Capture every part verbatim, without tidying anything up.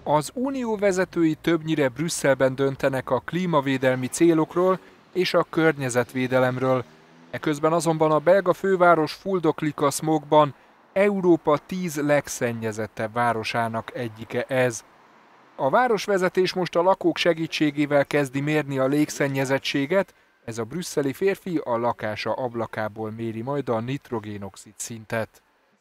Az unió vezetői többnyire Brüsszelben döntenek a klímavédelmi célokról és a környezetvédelemről. Eközben azonban a belga főváros fuldoklik a smogban, Európa tíz legszennyezettebb városának egyike ez. A városvezetés most a lakók segítségével kezdi mérni a légszennyezettséget, ez a brüsszeli férfi a lakása ablakából méri majd a nitrogénoxid szintet.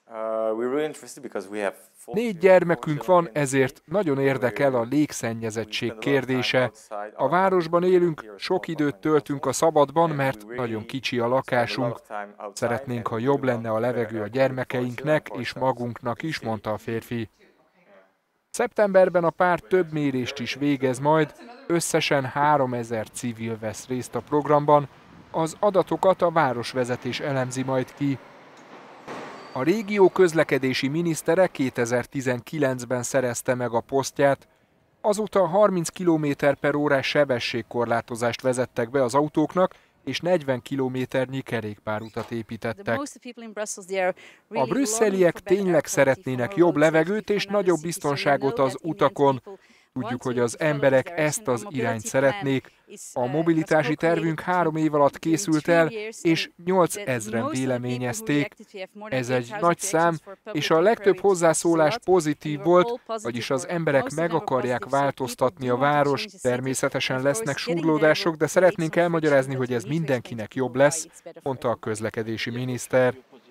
Négy gyermekünk van, ezért nagyon érdekel a légszennyezettség kérdése. A városban élünk, sok időt töltünk a szabadban, mert nagyon kicsi a lakásunk. Szeretnénk, ha jobb lenne a levegő a gyermekeinknek és magunknak is, mondta a férfi. Szeptemberben a párt több mérést is végez majd, összesen háromezer civil vesz részt a programban, az adatokat a városvezetés elemzi majd ki. A régió közlekedési minisztere kétezer-tizenkilencben szerezte meg a posztját, azóta harminc kilométer per órás sebességkorlátozást vezettek be az autóknak, és negyven kilométernyi kerékpárutat építettek. A brüsszeliek tényleg szeretnének jobb levegőt és nagyobb biztonságot az utakon. Tudjuk, hogy az emberek ezt az irányt szeretnék. A mobilitási tervünk három év alatt készült el, és nyolcezren véleményezték. Ez egy nagy szám, és a legtöbb hozzászólás pozitív volt, vagyis az emberek meg akarják változtatni a város. Természetesen lesznek súrlódások, de szeretnénk elmagyarázni, hogy ez mindenkinek jobb lesz, mondta a közlekedési miniszter.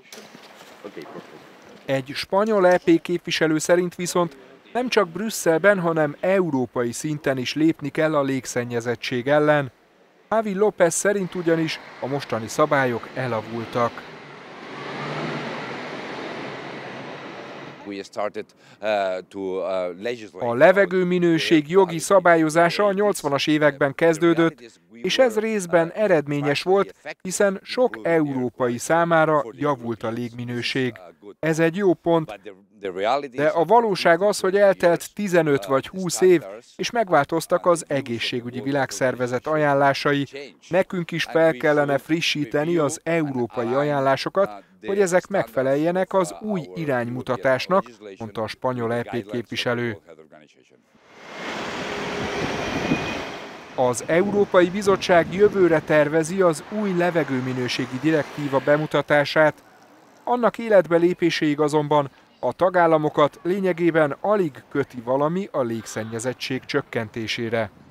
Egy spanyol é pé képviselő szerint viszont nem csak Brüsszelben, hanem európai szinten is lépni kell a légszennyezettség ellen. Javi López szerint ugyanis a mostani szabályok elavultak. A levegőminőség jogi szabályozása a nyolcvanas években kezdődött, és ez részben eredményes volt, hiszen sok európai számára javult a légminőség. Ez egy jó pont, de a valóság az, hogy eltelt tizenöt vagy húsz év, és megváltoztak az egészségügyi világszervezet ajánlásai. Nekünk is fel kellene frissíteni az európai ajánlásokat, hogy ezek megfeleljenek az új iránymutatásnak, mondta a spanyol é pé képviselő. Az Európai Bizottság jövőre tervezi az új levegőminőségi direktíva bemutatását. Annak életbe lépéséig azonban a tagállamokat lényegében alig köti valami a légszennyezettség csökkentésére.